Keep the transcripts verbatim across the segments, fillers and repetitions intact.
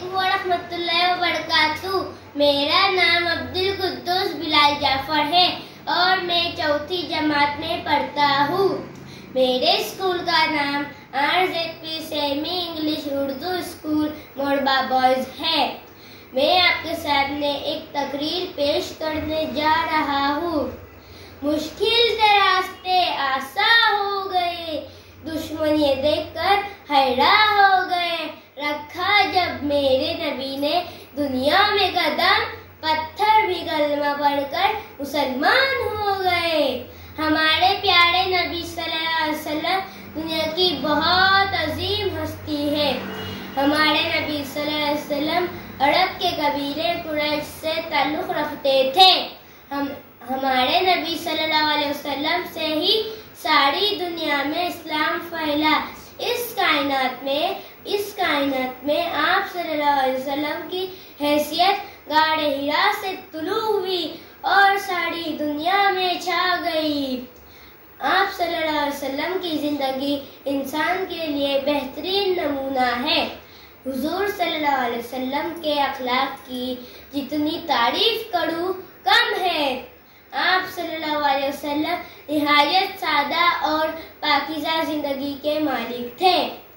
अस्सलामुअलैकुम वरहमतुल्लाहि वबरकातुहू। मेरा नाम अब्दुल कुद्दूस बिलाल जाफर है और मैं चौथी जमात में पढ़ता हूँ। मेरे स्कूल का नाम R Z P semi English Urdu school Morba boys है। मैं आपके सामने एक तकरीर पेश करने जा रहा हूँ। मुश्किल से रास्ते आसान हो गए, दुश्मन ये देखकर हैरान हो गए। रखा जब मेरे नबी ने दुनिया में कदम, पत्थर भी कलमा पढ़कर मुसलमान हो गए। हमारे प्यारे नबी सल्लल्लाहु अलैहि वसल्लम दुनिया की बहुत अजीम हस्ती है। हमारे नबी सल्लल्लाहु अलैहि वसल्लम अरब के कबीले कुरैश से ताल्लुक रखते थे। हम हमारे नबी सल्लल्लाहु अलैहि वसल्लम से ही सारी दुनिया में इस्लाम फैला। इस कायनात में इस कायनात में आप सल्लल्लाहु अलैहि वसल्लम की हैसियत गाढ़े हिरा से तुलू हुई और सारी दुनिया में छा गई। आप सल्लल्लाहु अलैहि वसल्लम की जिंदगी इंसान के लिए बेहतरीन नमूना है। हुजूर सल्लल्लाहु अलैहि वसल्लम के अखलाक की जितनी तारीफ करूं कम है। आप सल्लल्लाहु अलैहि वसल्लम निहायत सादा और पाकीज़ा जिंदगी के मालिक थे।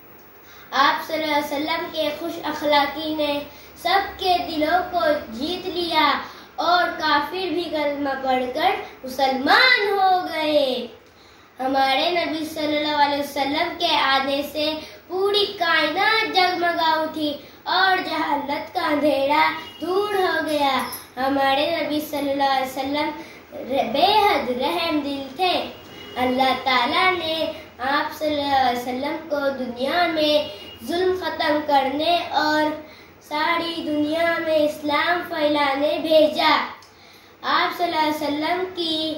आप सल्लल्लाहु अलैहि वसल्लम के खुश अखलाकी ने सबके दिलों को जीत लिया और काफिर भी कलमा पढ़कर मुसलमान हो गए। हमारे नबी सल्लल्लाहु अलैहि वसल्लम के आने से पूरी कायनात जगमगा उठी और जहालत का अंधेरा दूर हो गया। हमारे नबी सल्लल्लाहु अलैहि वसल्लम बेहद रहम दिल थे। अल्लाह ताला ने आप सल्लल्लाहु अलैहि वसल्लम को दुनिया में जुल्म खत्म करने और सारी दुनिया में इस्लाम फैलाने भेजा। आप सल्लल्लाहु अलैहि वसल्लम की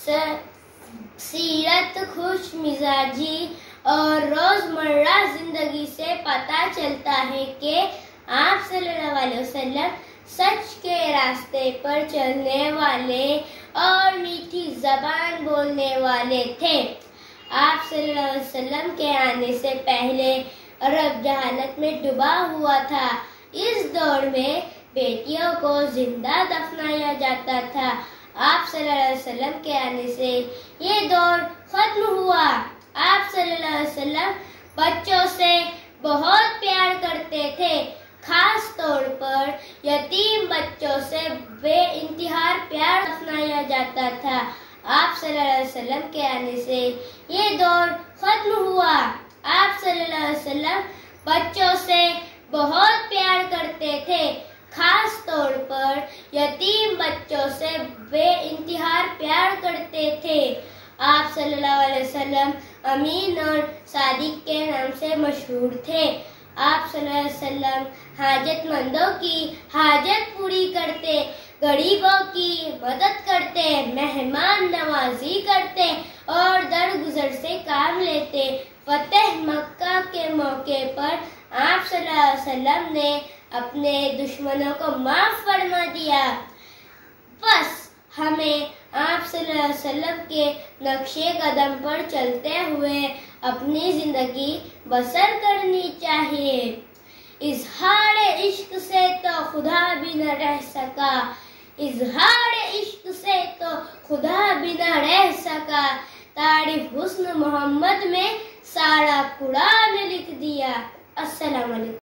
सीरत, खुश मिजाजी और रोजमर्रा जिंदगी से पता चलता है कि आप सल्लल्लाहु अलैहि वसल्लम सच के रास्ते पर चलने वाले और मीठी जबान बोलने वाले थे। आप सल्लल्लाहु अलैहि वसल्लम के आने से पहले अरब जहालत में डूबा हुआ था। इस दौर में बेटियों को जिंदा दफनाया जाता था। आप सल्लल्लाहु अलैहि वसल्लम के आने से ये दौर खत्म हुआ। आप सल्लल्लाहु अलैहि वसल्लम बच्चों से बहुत प्यार करते थे, खास तौर पर यतीम बच्चों से बेइंतहा प्यार अपनाया जाता था। आप सल्लल्लाहु अलैहि वसल्लम के आने से ये दौर खत्म हुआ। आप सल्लल्लाहु अलैहि वसल्लम बच्चों से बहुत प्यार करते थे, खास तौर पर यतीम बच्चों से बेइंतहा प्यार करते थे। आप सल्लल्लाहु अलैहि वसल्लम अमीन और सादिक के नाम से मशहूर थे। आप सल्लल्लाहु अलैहि वसल्लम हाजतमंदों की हाजत पूरी करते, गरीबों की मदद करते, मेहमान नवाजी करते और दरगुजर से काम लेते। फतेह मक्का के मौके पर आप सल्लल्लाहु अलैहि वसल्लम ने अपने दुश्मनों को माफ फरमा दिया। बस हमें आप सल्लल्लाहु अलैहि वसल्लम के नक्शे कदम पर चलते हुए अपनी जिंदगी बसर करनी चाहिए। इजहार इश्क से तो खुदा भी न रह सका, इजहार इश्क से तो खुदा भी न रह सका। तारीफ हुस्न मोहम्मद में सारा कुरान लिख दिया। अस्सलाम वालेकुम।